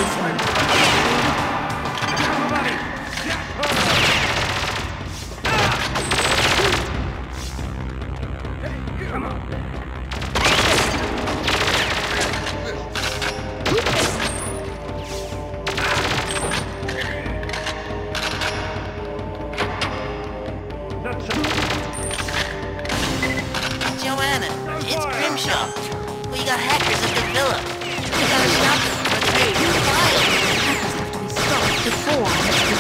We got hackers at the villa. We gotta stop them before they get too wild. Hackers have to be stopped before the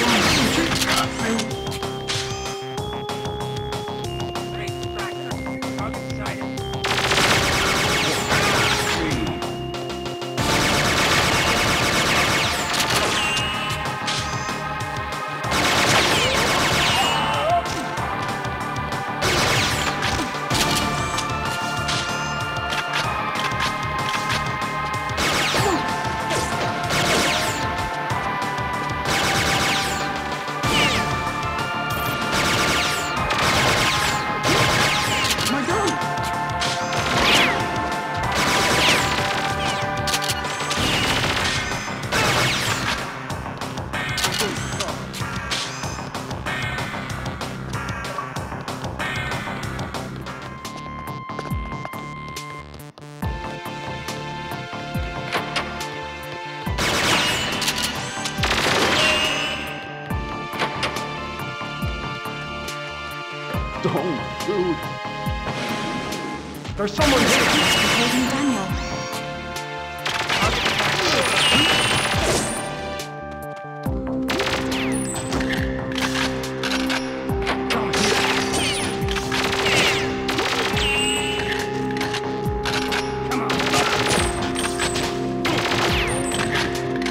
Don't shoot. There's someone here. holding Daniel.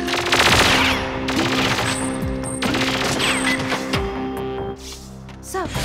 Sup?